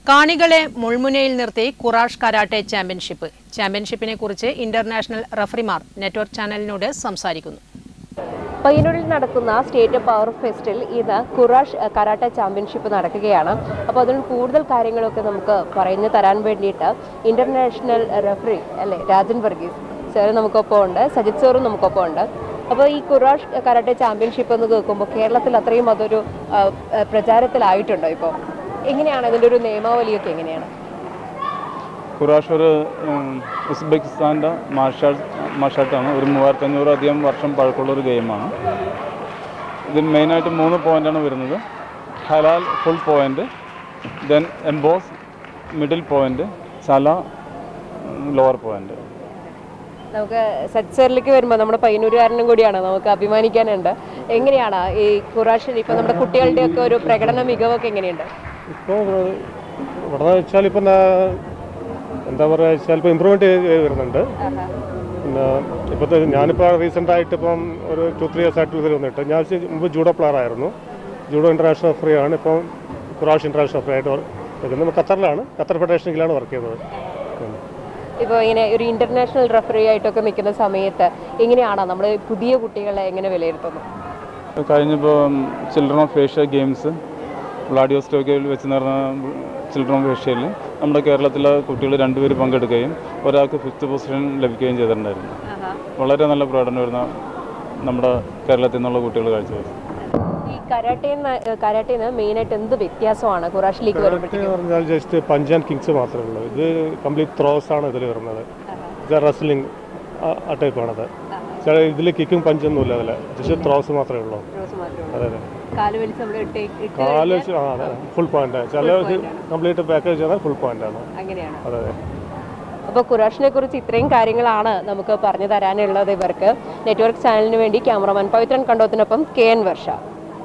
കാണികളെ മുൾമുനയിൽ നിർത്തി കുറാഷ് കരാട്ടെ ചാമ്പ്യൻഷിപ്പിനെ കുറിച്ച് ഇന്റർനാഷണൽ റഫറിമാർ നെറ്റ്വർക്ക് ചാനലിനോട് സംസാരിക്കുന്നു. പയ്യന്നൂരിൽ നടക്കുന്ന സ്റ്റേറ്റ് പവർ ഫെസ്റ്റിൽ ഇന്ന് കുറാഷ് കരാട്ടെ ചാമ്പ്യൻഷിപ്പ് നടക്കുകയാണ്. അപ്പോൾ അതിന് കൂടുതൽ കാര്യങ്ങളൊക്കെ നമുക്ക് പറഞ്ഞു തരാൻ വേണ്ടിയിട്ട് ഇന്റർനാഷണൽ റഫറി അല്ലേ രാജൻ വർഗീസ് സാർ നമുക്കൊപ്പം ഉണ്ട്, സജിത് സാറും നമുക്കൊപ്പം ഉണ്ട്. അപ്പോൾ ഈ കുറാഷ് കരാട്ടെ ചാമ്പ്യൻഷിപ്പ് എന്ന് കേൾക്കുമ്പോൾ കേരളത്തിൽ അത്രയും അതൊരു പ്രചാരത്തിലായിട്ടുണ്ടോ? ഇപ്പോൾ എങ്ങനെയാണ് അതിൻ്റെ ഒരു നിയമാവലിയൊക്കെ എങ്ങനെയാണ്? കുറാഷ് ഒരു ഉസ്ബെക്കിസ്ഥാൻ്റെ മാർഷാർട്ടാണ്. ഒരു 3500 അധികം വർഷം പഴക്കമുള്ളൊരു ഗെയിമാണ്. ഇതിൽ മെയിനായിട്ട് 3 പോയിൻ്റാണ് വരുന്നത്. ഹലാൽ ഫുൾ പോയിൻ്റ്, ദെൻ എംബോസ് മിഡിൽ പോയിൻ്റ്, സല ലോവർ പോയിൻ്റ്. നമുക്ക് സജ്ജറിലേക്ക് വരുമ്പോൾ നമ്മുടെ പയ്യന്നൂരുകാരനും കൂടിയാണ്, നമുക്ക് അഭിമാനിക്കാനുണ്ട്. എങ്ങനെയാണ് ഈ കുറാഷിൽ ഇപ്പോൾ നമ്മുടെ കുട്ടികളുടെയൊക്കെ ഒരു പ്രകടന മികവൊക്കെ എങ്ങനെയുണ്ട്? ഇപ്പോൾ ഇവിടെ വെച്ചാൽ ഇപ്പം എന്താ പറയുക വെച്ചാൽ ഇപ്പോൾ ഇമ്പ്രൂവ്മെൻറ്റ് ചെയ്ത് വരുന്നുണ്ട്. പിന്നെ ഇപ്പോഴത്തെ ഞാനിപ്പോൾ റീസെൻ്റായിട്ട് ഇപ്പം ഒരു 2-3 years ആയിട്ട് ഇതിൽ വന്നിട്ട് ഞാൻ മുമ്പ് ജൂഡോ പ്ലെയർ ആയിരുന്നു. ജൂഡോ ഇൻ്റർനാഷണൽ റഫറി ആണ്. ഇപ്പം കുറാഷ് ഇൻ്റർനാഷണൽ റഫറി ആയിട്ട് നിൽക്കുന്നത്. ഖത്തറിലാണ്, ഖത്തർ ഫെഡറേഷനിലാണ് വർക്ക് ചെയ്യുന്നത്. ഇപ്പോൾ ഇങ്ങനെ ഒരു ഇൻ്റർനാഷണൽ റഫറി ആയിട്ടൊക്കെ നിൽക്കുന്ന സമയത്ത് എങ്ങനെയാണ് നമ്മൾ പുതിയ കുട്ടികളെ എങ്ങനെ വിലയിരുത്തുന്നത്? കഴിഞ്ഞപ്പോൾ ചിൽഡ്രൻ ഓഫ് ഏഷ്യ ഗെയിംസ് വ്ളാഡിവോസ്റ്റോക്കിൽ വെച്ച് നടന്ന ചിൽഡ്രൻ ഓഫ് ഏഷ്യയിൽ നമ്മുടെ കേരളത്തിലെ കുട്ടികൾ 2 പേര് പങ്കെടുക്കുകയും ഒരാൾക്ക് 5th പൊസിഷൻ ലഭിക്കുകയും ചെയ്തിട്ടുണ്ടായിരുന്നു. വളരെ നല്ല പ്രകടനമായിരുന്നു നമ്മുടെ കേരളത്തിൽ നിന്നുള്ള കുട്ടികൾ കാഴ്ചവെച്ചത്. ഈ കരാട്ടേന്ന് മെയിനായിട്ട് എന്ത് വ്യത്യാസമാണ് കുറാഷിലേക്ക് വരുമ്പോഴത്തേക്ക്? പറഞ്ഞാൽ ജസ്റ്റ് പഞ്ച് ആൻഡ് കിങ്സ് മാത്രമേ ഉള്ളൂ. ഇത് കംപ്ലീറ്റ് ത്രോസ് ആണ് ഇതിൽ വരുന്നത്. ഇത് റെസ്ലിംഗ് ആ ടൈപ്പാണത്. ഇതിൽ കിക്കും പഞ്ചൊന്നുമില്ല, അതിൽ ജസ്റ്റ് ത്രോസ് മാത്രമേ ഉള്ളൂ. അതെ അതെ, കാല് വെച്ച് ഫുൾ പോയിന്റ്. ചില കംപ്ലീറ്റ് പാക്കേജ് ചെയ്താൽ ഫുൾ പോയിന്റ് ആണ്. അതെ അതെ. അപ്പോൾ കുറാഷിനെ കുറിച്ച് ഇത്രയും കാര്യങ്ങളാണ് നമുക്ക് പറഞ്ഞു തരാനുള്ളത് ഇവർക്ക്. നെറ്റ്വർക്ക് ചാനലിന് വേണ്ടി ക്യാമറമാൻ പവിത്രൻ കണ്ടോത്തിനൊപ്പം KN വർഷ.